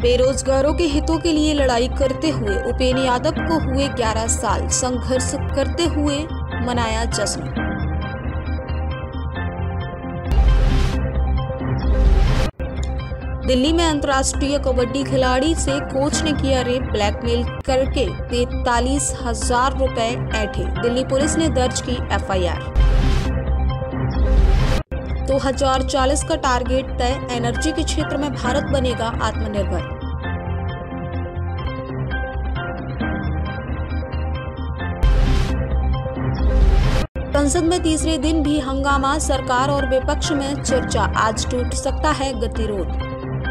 बेरोजगारों के हितों के लिए लड़ाई करते हुए उपेंद्र यादव को हुए 11 साल, संघर्ष करते हुए मनाया जश्न। दिल्ली में अंतर्राष्ट्रीय कबड्डी खिलाड़ी से कोच ने किया रेप, ब्लैकमेल करके 43,000 रुपए ऐंठे। दिल्ली पुलिस ने दर्ज की FIR। 2040 का टारगेट तय, एनर्जी के क्षेत्र में भारत बनेगा आत्मनिर्भर। संसद में तीसरे दिन भी हंगामा, सरकार और विपक्ष में चर्चा, आज टूट सकता है गतिरोध।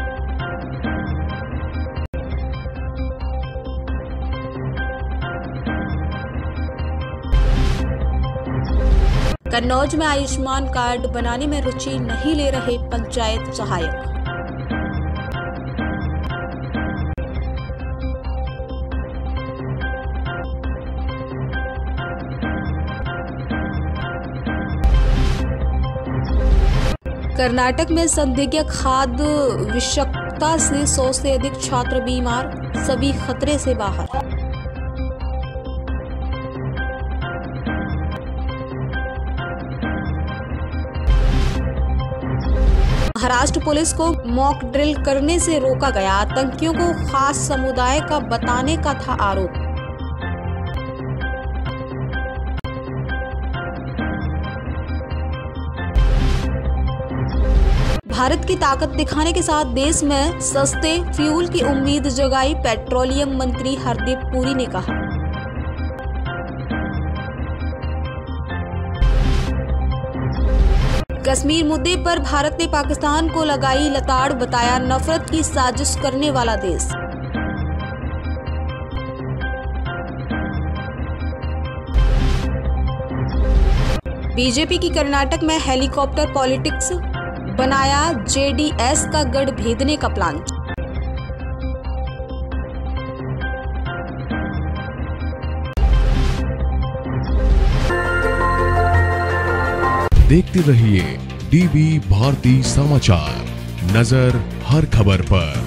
कन्नौज में आयुष्मान कार्ड बनाने में रुचि नहीं ले रहे पंचायत सहायक। कर्नाटक में संदिग्ध खाद्य विषाक्तता से 100 से अधिक छात्र बीमार, सभी खतरे से बाहर। महाराष्ट्र पुलिस को मॉक ड्रिल करने से रोका गया, आतंकियों को खास समुदाय का बताने का था आरोप। भारत की ताकत दिखाने के साथ देश में सस्ते फ्यूल की उम्मीद जगाई, पेट्रोलियम मंत्री हरदीप पुरी ने कहा। कश्मीर मुद्दे पर भारत ने पाकिस्तान को लगाई लताड़, बताया नफरत की साजिश करने वाला देश। बीजेपी की कर्नाटक में हेलीकॉप्टर पॉलिटिक्स, बनाया JDS का गढ़ भेदने का प्लान। देखते रहिए DB भारती समाचार, नजर हर खबर पर।